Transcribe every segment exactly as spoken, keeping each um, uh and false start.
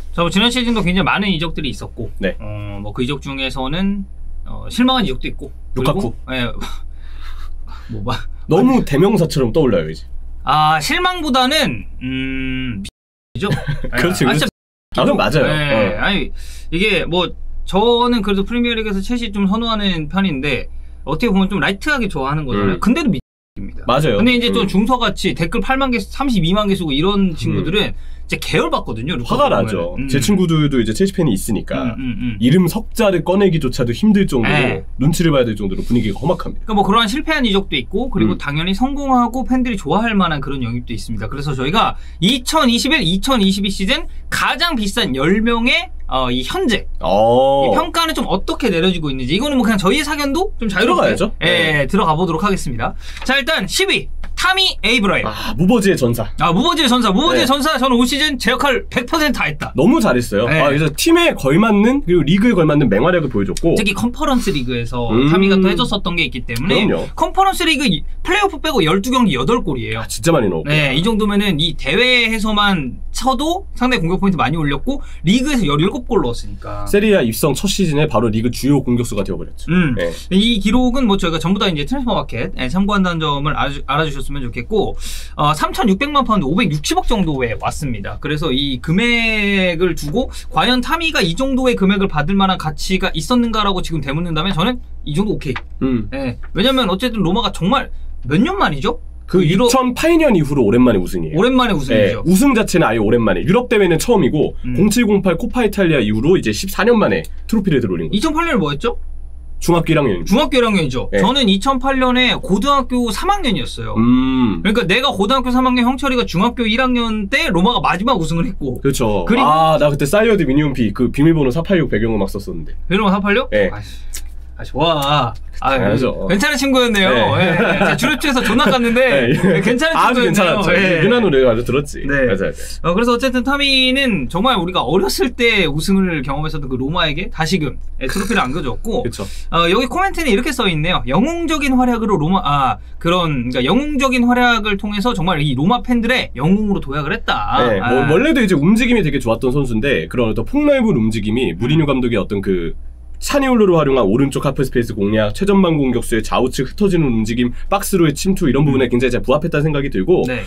자, 뭐 지난 시즌도 굉장히 많은 이적들이 있었고, 네. 어, 뭐 그 이적 중에서는 어, 실망한 이적도 있고, 루카쿠. 예, 뭐 봐. 너무 대명사처럼 떠올라요 이제. 아 실망보다는 음, 이죠. 그렇지, 아, 그렇지. 아, 그럼 맞아요. 네, 어. 아니 이게 뭐 저는 그래도 프리미어리그에서 첼시 좀 선호하는 편인데 어떻게 보면 좀 라이트하게 좋아하는 거잖아요. 음. 근데도 미입니다. 맞아요. 근데 이제 좀 음. 중서같이 댓글 팔만 개, 삼십이만 개 쓰고 이런 친구들은 음. 진짜 계열받거든요. 화가 나죠. 음. 제 친구들도 이제 첼시 팬이 있으니까 음, 음, 음. 이름 석자를 꺼내기조차도 힘들 정도로 에. 눈치를 봐야 될 정도로 분위기가 험악합니다. 그러니까 뭐 그러한 실패한 이적도 있고 그리고 음. 당연히 성공하고 팬들이 좋아할 만한 그런 영입도 있습니다. 그래서 저희가 이천이십일 이천이십이 시즌 가장 비싼 열 명의 어, 이 현재 어. 이 평가는 좀 어떻게 내려지고 있는지 이거는 뭐 그냥 저희의 사견도 좀 자유롭게 들어가야죠. 예, 네. 들어가 보도록 하겠습니다. 자 일단 십 위 타미 에이브라임. 아, 무버지의 전사. 아 무버지의 전사. 무버지의 네. 전사 저는 올 시즌 제 역할 백 퍼센트 다 했다. 너무 잘했어요. 네. 아, 그래서 팀에 걸맞는 그리고 리그에 걸맞는 맹활약을 보여줬고 특히 컨퍼런스 리그에서 음. 타미가 또 해줬었던 게 있기 때문에 그럼요. 컨퍼런스 리그 플레이오프 빼고 열두 경기 여덟 골이에요. 아, 진짜 많이 넣었고. 네, 이 정도면은 이 대회에서만 쳐도 상당히 공격 포인트 많이 올렸고 리그에서 열일곱 골 넣었으니까. 세리아 입성 첫 시즌에 바로 리그 주요 공격수가 되어버렸죠. 음, 네. 이 기록은 뭐 저희가 전부 다 이제 트랜스퍼마켓 예, 참고한다는 점을 알아주, 알아주셨으면 좋겠고 어, 삼천육백만 파운드 오백육십억 정도에 왔습니다. 그래서 이 금액을 두고 과연 타미가 이 정도의 금액을 받을 만한 가치가 있었는가라고 지금 되묻는다면 저는 이 정도 오케이. 음. 예, 왜냐면 어쨌든 로마가 정말 몇 년 만이죠? 그 유로... 이천팔 년 이후로 오랜만에 우승이에요. 오랜만에 우승이죠. 네, 우승 자체는 아예 오랜만에. 유럽 대회는 처음이고 음. 공칠공팔 코파 이탈리아 이후로 이제 십사 년 만에 트로피를 들어올린 거죠. 이천팔 년에 뭐였죠? 중학교 일 학년입니다. 중학교 일 학년이죠. 네. 저는 이천팔 년에 고등학교 삼 학년이었어요. 음. 그러니까 내가 고등학교 삼 학년, 형철이가 중학교 일 학년 때 로마가 마지막 우승을 했고. 그렇죠. 그리고 아, 나 그때 사이어드 미니홈피 그 비밀번호 사팔육 배경음악 썼었는데. 베르마 사팔육? 네. 아이씨. 아, 좋아. 아, 당연하죠. 괜찮은 친구였네요. 네. 예, 예. 제가 주류투에서 존나 깠는데 네. 괜찮은 아주 친구였네요. 괜찮았죠. 예. 유난 노래 아주 들었지. 네. 맞아, 맞아. 어, 그래서 어쨌든 타미는 정말 우리가 어렸을 때 우승을 경험했었던 그 로마에게 다시금 예, 트로피를 안겨줬고 그렇죠. 어, 여기 코멘트는 이렇게 써있네요. 영웅적인 활약으로 로마 아 그런 그러니까 영웅적인 활약을 통해서 정말 이 로마 팬들의 영웅으로 도약을 했다. 네, 아. 뭐 원래도 이제 움직임이 되게 좋았던 선수인데 그런 어떤 폭넓은 움직임이 무리뉴 감독의 어떤 그 차니올로를 활용한 오른쪽 하프스페이스 공략, 최전방 공격수의 좌우측 흩어지는 움직임, 박스로의 침투 이런 부분에 굉장히 잘 부합했다는 생각이 들고 네.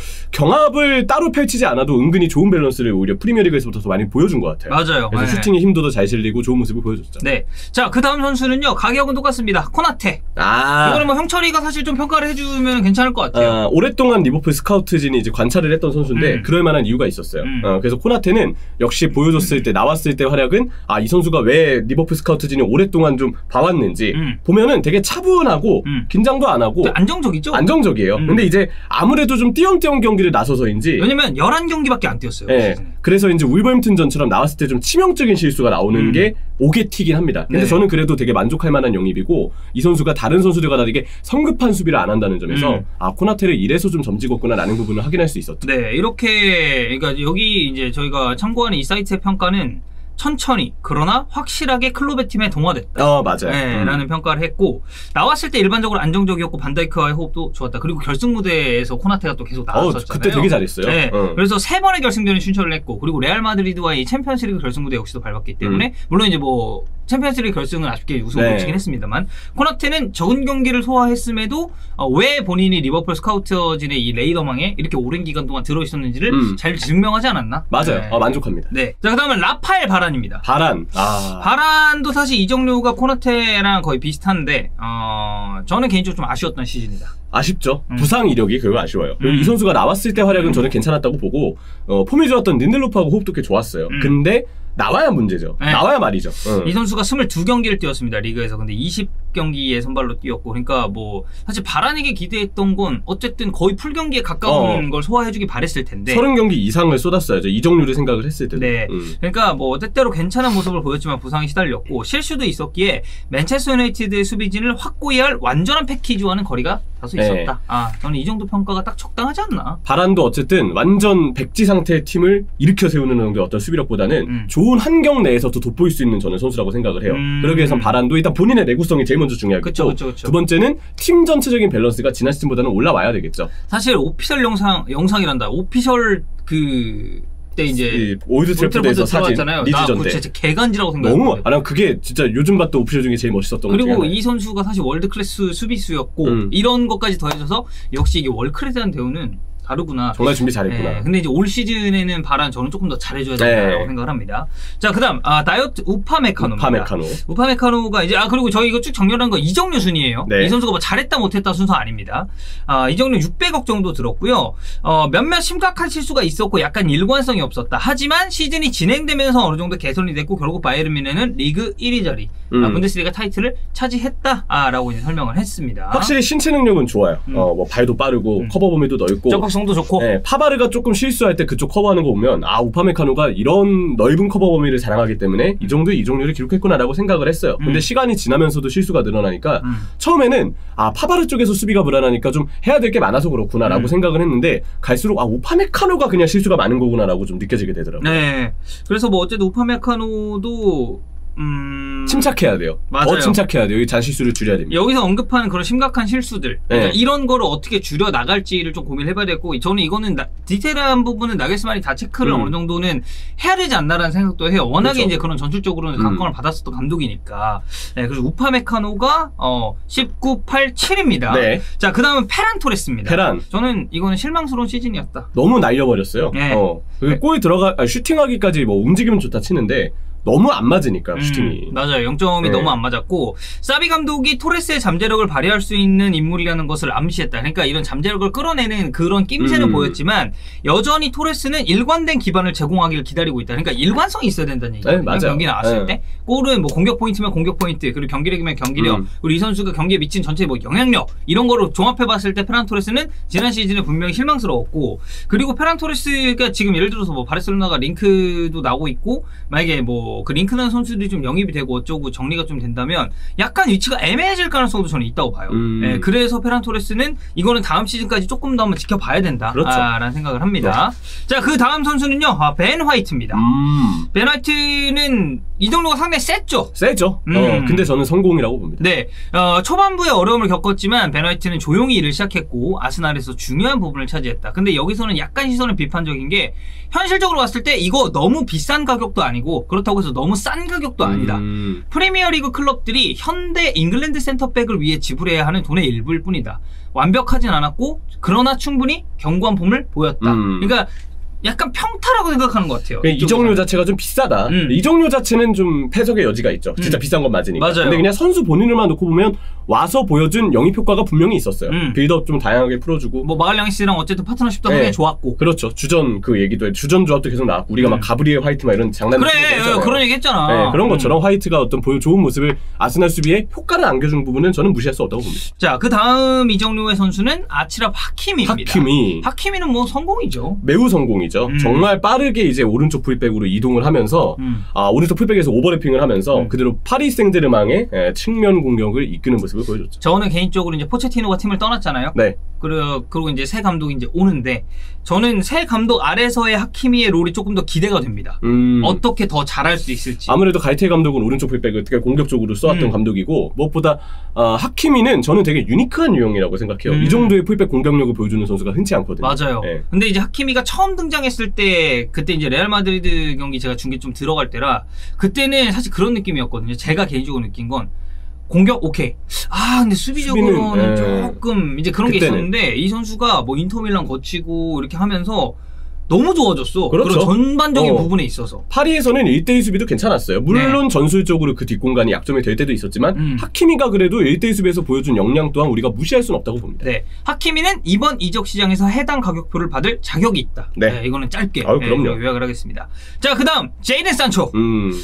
경합을 따로 펼치지 않아도 은근히 좋은 밸런스를 오히려 프리미어리그에서부터 더 많이 보여준 것 같아요. 맞아요. 그래서 네. 슈팅의 힘도 더 잘 실리고 좋은 모습을 보여줬죠. 네. 자, 그 다음 선수는요. 가격은 똑같습니다. 코나테. 아, 이거는 뭐 형철이가 사실 좀 평가를 해주면 괜찮을 것 같아요. 아, 오랫동안 리버풀 스카우트진이 이제 관찰을 했던 선수인데 음. 그럴 만한 이유가 있었어요. 음. 어, 그래서 코나테는 역시 보여줬을 때 나왔을 때 활약은 아, 이 선수가 왜 리버풀 스카우트진이 오랫동안 좀 봐왔는지 음. 보면은 되게 차분하고 음. 긴장도 안 하고 안정적이죠? 안정적이에요. 음. 근데 이제 아무래도 좀 띄엄띄엄 경기를 나서서인지 왜냐면 열한 경기밖에 안 뛰었어요. 예, 그래서 이제 울버햄튼전처럼 나왔을 때 좀 치명적인 실수가 나오는 음. 게 오게 튀긴 합니다. 근데 네. 저는 그래도 되게 만족할 만한 영입이고 이 선수가 다른 선수들과 다르게 성급한 수비를 안 한다는 점에서 음. 아, 코나테를 이래서 좀 점찍었구나라는 부분을 확인할 수 있었죠. 네, 이렇게 그러니까 여기 이제 저희가 참고하는 이 사이트의 평가는 천천히 그러나 확실하게 클로베 팀에 동화됐다. 어, 맞아요. 네, 음. 라는 평가를 했고 나왔을 때 일반적으로 안정적이었고 반다이크와의 호흡도 좋았다. 그리고 결승 무대에서 코나테가 또 계속 나왔었잖아요. 어, 그때 되게 잘했어요. 네, 어. 그래서 세 번의 결승전에 출전을 했고 그리고 레알 마드리드와의 챔피언스리그 결승 무대 역시도 밟았기 때문에 음. 물론 이제 뭐 챔피언스리그 결승은 아쉽게 우승을 네. 놓치긴 했습니다만 코나테는 적은 경기를 소화했음에도 어, 왜 본인이 리버풀 스카우터진의 이 레이더망에 이렇게 오랜 기간 동안 들어있었는지를 음. 잘 증명하지 않았나? 맞아요. 네. 어, 만족합니다. 네. 자, 그 다음은 라파엘 바란입니다. 바란. 아. 바란도 사실 이적료가 코나테랑 거의 비슷한데 어, 저는 개인적으로 좀 아쉬웠던 시즌이다. 아쉽죠. 음. 부상 이력이 그거 아쉬워요. 그리고 음. 이 선수가 나왔을 때 활약은 음. 저는 괜찮았다고 보고 어, 폼이 좋았던 린델로프하고 호흡도 꽤 좋았어요. 음. 근데 나와야 문제죠. 네. 나와야 말이죠. 어. 이 선수가 이십이 경기를 뛰었습니다. 리그에서. 근데 이십 경기에 선발로 뛰었고 그러니까 뭐 사실 바란에게 기대했던 건 어쨌든 거의 풀 경기에 가까운 어. 걸 소화해주기 바랬을 텐데 서른 경기 이상을 쏟았어야죠. 이적률을 생각을 했을 때도. 네. 음. 그러니까 뭐 때때로 괜찮은 모습을 보였지만 부상이 시달렸고 실수도 있었기에 맨체스터 유나이티드의 수비진을 확고히 할 완전한 패키지와는 거리가 다소 네. 있었다. 아, 저는 이 정도 평가가 딱 적당하지 않나? 바란도 어쨌든 완전 백지 상태의 팀을 일으켜 세우는 정도의 어떤 수비력보다는 음. 좋은 환경 내에서도 돋보일 수 있는 저는 선수라고 생각을 해요. 음. 그러기 위해선 바란도 일단 본인의 내구성이 제일 먼저 중요하겠고 그쵸, 그쵸, 그쵸. 두 번째는 팀 전체적인 밸런스가 지난 시즌보다는 올라와야 되겠죠. 사실 오피셜 영상 영상이란다. 오피셜 그 때 이제 올드 트래포드에서 사진 리즈전 때 진짜 개간지라고 생각했는데 너무 아 그게 진짜 요즘 봤던 오피셜 중에 제일 멋있었던 거 그리고 이 선수가 사실 월드 클래스 수비수였고 음. 이런 것까지 더해져서 역시 이게 월클에 대한 대우는 다르구나. 정말 준비 잘했구나. 네, 근데 이제 올 시즌에는 바란 저는 조금 더 잘해줘야 된다고 네. 생각을 합니다. 자, 그다음 아 다이어트 우파메카노입니다. 우파메카노. 우파메카노가 이제 아 그리고 저희 이거 쭉 정렬한 거 이정료 순이에요. 네. 이 선수가 뭐 잘했다 못했다 순서 아닙니다. 아 이정료 육백억 정도 들었고요. 어, 몇몇 심각한 실수가 있었고 약간 일관성이 없었다. 하지만 시즌이 진행되면서 어느 정도 개선이 됐고 결국 바이에른 뮌헨은 리그 일 위 자리 음. 아, 분데스리가 타이틀을 차지했다라고 이제 설명을 했습니다. 확실히 신체 능력은 좋아요. 음. 어, 뭐 발도 빠르고 음. 커버 범위도 넓고. 정도 좋고 네, 파바르가 조금 실수할 때 그쪽 커버하는 거 보면 아 우파메카노가 이런 넓은 커버 범위를 자랑하기 때문에 이 정도의 이적률을 기록했구나라고 생각을 했어요. 음. 근데 시간이 지나면서도 실수가 늘어나니까 음. 처음에는 아 파바르 쪽에서 수비가 불안하니까 좀 해야 될 게 많아서 그렇구나라고 음. 생각을 했는데 갈수록 아 우파메카노가 그냥 실수가 많은 거구나라고 좀 느껴지게 되더라고요. 네, 그래서 뭐 어쨌든 우파메카노도 음... 침착해야 돼요. 맞아요. 더 침착해야 돼요. 잔실수를 줄여야 됩니다. 여기서 언급하는 그런 심각한 실수들 그러니까 네. 이런 거를 어떻게 줄여 나갈지를 좀 고민해봐야 되고 저는 이거는 나, 디테일한 부분은 나겔스만이 다 체크를 음. 어느 정도는 해야 되지 않나라는 생각도 해요. 워낙에 그렇죠. 이제 그런 전술적으로는 각광을 음. 받았었던 감독이니까. 네, 그래서 우파메카노가 어, 십구, 팔, 칠입니다. 네. 자, 그 다음은 페란 토레스입니다. 페란. 저는 이거는 실망스러운 시즌이었다. 너무 날려버렸어요. 네. 어. 네. 골 들어가 아, 슈팅하기까지 뭐 움직이면 좋다 치는데 너무 안 맞으니까 슈팅이. 음, 맞아요. 영 점이 네. 너무 안 맞았고 사비 감독이 토레스의 잠재력을 발휘할 수 있는 인물이라는 것을 암시했다. 그러니까 이런 잠재력을 끌어내는 그런 낌새는 음. 보였지만 여전히 토레스는 일관된 기반을 제공하기를 기다리고 있다. 그러니까 일관성이 있어야 된다는 얘기예요. 네, 맞아요. 경기 나왔을 네. 때 골은 뭐 공격 포인트면 공격 포인트 그리고 경기력이면 경기력 음. 그리고 이 선수가 경기에 미친 전체 뭐 영향력 이런 거로 종합해봤을 때 페란 토레스는 지난 시즌에 분명히 실망스러웠고 그리고 페란 토레스가 지금 예를 들어서 뭐 바르셀로나가 링크도 나오고 있고 만약에 뭐 그 링크난 선수들이 좀 영입이 되고 어쩌고 정리가 좀 된다면 약간 위치가 애매해질 가능성도 저는 있다고 봐요. 음. 예, 그래서 페란 토레스는 이거는 다음 시즌까지 조금 더 한번 지켜봐야 된다. 그렇죠. 아, 라는 생각을 합니다. 네. 자, 그 다음 선수는요. 아, 벤 화이트입니다. 음. 벤 화이트는 이정도가 상당히 셌죠. 세죠. 음. 어, 근데 저는 성공이라고 봅니다. 네, 어, 초반부에 어려움을 겪었지만 벤 화이트는 조용히 일을 시작했고 아스날에서 중요한 부분을 차지했다. 근데 여기서는 약간 시선은 비판적인 게 현실적으로 봤을 때 이거 너무 비싼 가격도 아니고 그렇다고 해서 너무 싼 가격도 아니다. 음. 프리미어리그 클럽들이 현대 잉글랜드 센터백을 위해 지불해야 하는 돈의 일부일 뿐이다. 완벽하진 않았고 그러나 충분히 견고한 폼을 보였다. 음. 그러니까 약간 평타라고 생각하는 것 같아요. 이적료 자체가 좀 비싸다. 음. 이적료 자체는 좀 패석의 여지가 있죠. 진짜 음. 비싼 건 맞으니까. 맞아요. 근데 그냥 선수 본인을만 놓고 보면 와서 보여준 영입 효과가 분명히 있었어요. 음. 빌드업 좀 다양하게 풀어주고. 뭐 마갈량이 씨랑 어쨌든 파트너십도 네. 굉장히 좋았고. 그렇죠. 주전 그 얘기도 해. 주전 조합도 계속 나왔고 우리가 음. 막 가브리엘 화이트 막 이런 장난을 그래 했잖아요. 그런 얘기 했잖아. 네, 그런 것처럼 음. 화이트가 어떤 보여 좋은 모습을 아스날 수비에 효과를 안겨준 부분은 저는 무시할 수 없다고 봅니다. 자, 그 다음 이정료의 선수는 아치랍 하키미입니다. 하키미. 하키미는 뭐 성공이죠. 매우 성공이죠. 음. 정말 빠르게 이제 오른쪽 풀백으로 이동을 하면서 음. 아, 오른쪽 풀백에서 오버래핑을 하면서 음. 그대로 파리 생제르맹의 예, 측면 공격을 이끄는 모습을 보여줬죠. 저는 개인적으로 이제 포체티노가 팀을 떠났잖아요. 네. 그리고, 그리고 이제 새 감독이 이제 오는데 저는 새 감독 아래서의 하키미의 롤이 조금 더 기대가 됩니다. 음. 어떻게 더 잘할 수 있을지. 아무래도 가이테 감독은 오른쪽 풀백을 되게 공격적으로 써왔던 음. 감독이고 무엇보다 어, 하키미는 저는 되게 유니크한 유형이라고 생각해요. 음. 이 정도의 풀백 공격력을 보여주는 선수가 흔치 않거든요. 맞아요. 네. 근데 이제 하키미가 처음 등장했을 때 그때 이제 레알 마드리드 경기 제가 중계 좀 들어갈 때라 그때는 사실 그런 느낌이었거든요. 제가 개인적으로 느낀 건 공격 오케이. 아 근데 수비적으로는 수비는, 조금 이제 그런 그때는. 게 있었는데 이 선수가 뭐 인터밀란 거치고 이렇게 하면서 너무 좋아졌어. 그렇죠. 그리고 전반적인 어. 부분에 있어서. 파리에서는 일 대일 수비도 괜찮았어요. 물론 네. 전술적으로 그 뒷공간이 약점이 될 때도 있었지만 음. 하키미가 그래도 일 대일 수비에서 보여준 역량 또한 우리가 무시할 수는 없다고 봅니다. 네, 하키미는 이번 이적 시장에서 해당 가격표를 받을 자격이 있다. 네. 네 이거는 짧게 아유, 그럼요. 네, 요약을 하겠습니다. 자, 그다음 제이든 산초. 음.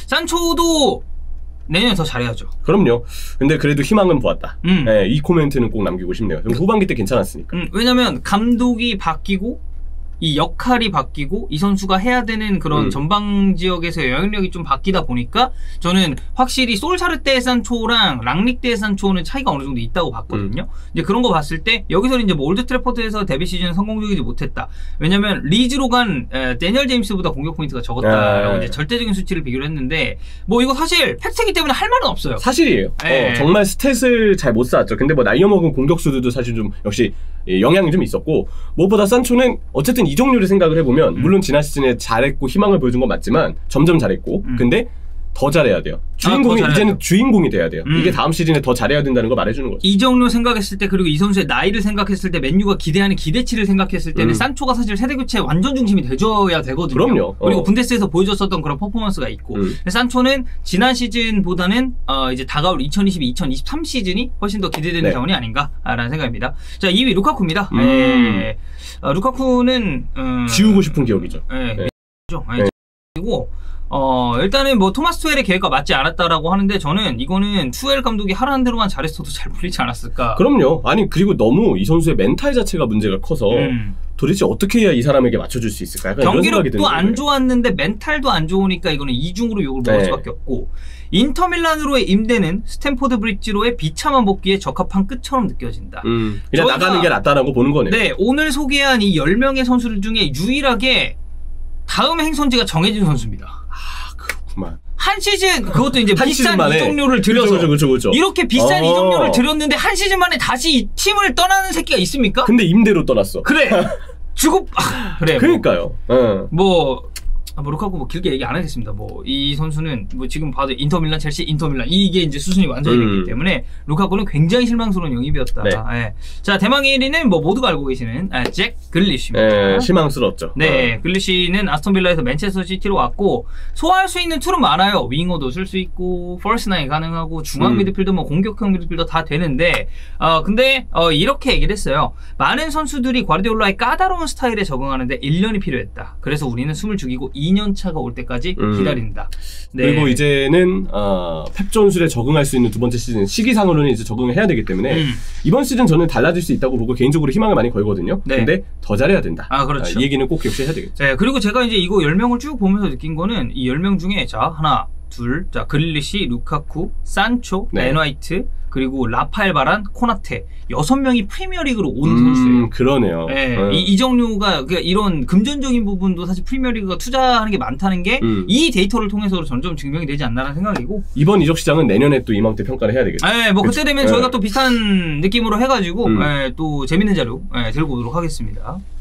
산초도 내년에 더 잘해야죠. 그럼요. 근데 그래도 희망은 보았다. 음. 네, 이 코멘트는 꼭 남기고 싶네요. 후반기 때 괜찮았으니까. 음, 왜냐면 감독이 바뀌고 이 역할이 바뀌고 이 선수가 해야 되는 그런 음. 전방 지역에서 영향력이 좀 바뀌다 보니까 저는 확실히 솔샤르 때 산초랑 랑릭 때 산초는 차이가 어느 정도 있다고 봤거든요. 음. 이제 그런 거 봤을 때 여기서 이제 뭐 올드 트래포드에서 데뷔 시즌 성공적이지 못했다. 왜냐면 리즈로 간 에, 데니얼 제임스보다 공격 포인트가 적었다라고 에. 이제 절대적인 수치를 비교를 했는데 뭐 이거 사실 팩트이기 때문에 할 말은 없어요. 사실이에요. 네. 어, 정말 스탯을 잘 못 쌓았죠. 근데 뭐 나이 먹은 공격수들도 사실 좀 역시 영향이 좀 있었고 무엇보다 산초는 어쨌든 이적료를 생각을 해보면 음. 물론 지난 시즌에 잘했고 희망을 보여준 건 맞지만 점점 잘했고 음. 근데 더 잘해야 돼요. 아, 주인공이 더 이제는 잘해야죠. 주인공이 돼야 돼요. 음. 이게 다음 시즌에 더 잘해야 된다는 거 말해주는 거죠. 이적료 생각했을 때 그리고 이 선수의 나이를 생각했을 때 맨유가 기대하는 기대치를 생각했을 때는 음. 산초가 사실 세대 교체 완전 중심이 돼줘야 되거든요. 그럼요. 그리고 어. 분데스에서 보여줬었던 그런 퍼포먼스가 있고 음. 근데 산초는 지난 시즌보다는 어, 이제 다가올 이천이십이 이천이십삼 시즌이 훨씬 더 기대되는 네. 자원이 아닌가라는 생각입니다. 자 이 위 루카쿠입니다. 음. 예. 어, 루카쿠는 음, 지우고 싶은 기억이죠. 예, 네. 그죠. 네. 그리고 어 일단은 뭐 토마스 투엘의 계획과 맞지 않았다라고 하는데 저는 이거는 투엘 감독이 하라는 대로만 잘했어도 잘 풀리지 않았을까. 그럼요. 아니 그리고 너무 이 선수의 멘탈 자체가 문제가 커서 음. 도대체 어떻게 해야 이 사람에게 맞춰줄 수 있을까? 약간 이런 생각이 드는 경기력도 안 거예요. 좋았는데 멘탈도 안 좋으니까 이거는 이중으로 욕을 먹을 네. 수밖에 없고 인터밀란으로의 임대는 스탠포드 브릿지로의 비참한 복귀에 적합한 끝처럼 느껴진다. 음, 그냥 저희가- 나가는 게 낫다라고 보는 거네요. 네, 오늘 소개한 이 열 명의 선수들 중에 유일하게 다음 행선지가 정해진 선수입니다. 아 그렇구만. 한 시즌 그것도 이제 한 비싼 시즌 만에. 이적료를 들여서 그렇죠, 그렇죠, 그렇죠. 이렇게 비싼 어. 이적료를 들였는데 한 시즌 만에 다시 이 팀을 떠나는 새끼가 있습니까? 근데 임대로 떠났어. 그래 주고 아, 그래 뭐. 그러니까요. 어. 뭐, 아, 뭐, 루카쿠 뭐 길게 얘기 안 하겠습니다. 뭐, 이 선수는 뭐 지금 봐도 인터밀란, 첼시, 인터밀란 이게 이제 수순이 완전히 음. 됐기 때문에 루카쿠는 굉장히 실망스러운 영입이었다. 네. 예. 자, 대망의 일 위는 뭐 모두가 알고 계시는 아, 잭 글리시입니다. 예, 실망스럽죠. 네, 어. 글리시는 아스톤빌라에서 맨체스터 시티로 왔고 소화할 수 있는 툴은 많아요. 윙어도 쓸 수 있고 퍼스트 나인 가능하고 중앙 음. 미드필더 뭐 공격형 미드필더 다 되는데 어 근데 어 이렇게 얘기를 했어요. 많은 선수들이 과르디올라의 까다로운 스타일에 적응하는데 일 년이 필요했다. 그래서 우리는 숨을 죽이고 이 년 차가 올 때까지 음. 기다린다. 네. 그리고 이제는 어, 펩 존술에 적응할 수 있는 두 번째 시즌 시기상으로는 이제 적응을 해야 되기 때문에 음. 이번 시즌 저는 달라질 수 있다고 보고 개인적으로 희망을 많이 걸거든요. 네. 근데 더 잘해야 된다. 아, 그렇죠. 이 얘기는 꼭 기억해야 되겠죠. 네, 그리고 제가 이제 이거 열 명을 쭉 보면서 느낀 거는 이 열 명 중에 자, 하나, 둘, 자, 글리시, 루카쿠, 산초, 네. 벤화이트, 그리고 라파엘 바란, 코나테 여섯 명이 프리미어리그로 온 음, 선수예요. 그러네요. 네, 어. 이 이적료가 그러니까 이런 금전적인 부분도 사실 프리미어리그가 투자하는 게 많다는 게 이 음. 데이터를 통해서 점점 증명이 되지 않나라는 생각이고. 이번 이적 시장은 내년에 또 이맘때 평가를 해야 되겠죠. 네, 뭐 그치? 그때 되면 네. 저희가 또 비슷한 느낌으로 해가지고 음. 네, 또 재밌는 자료 네, 들고 오도록 하겠습니다.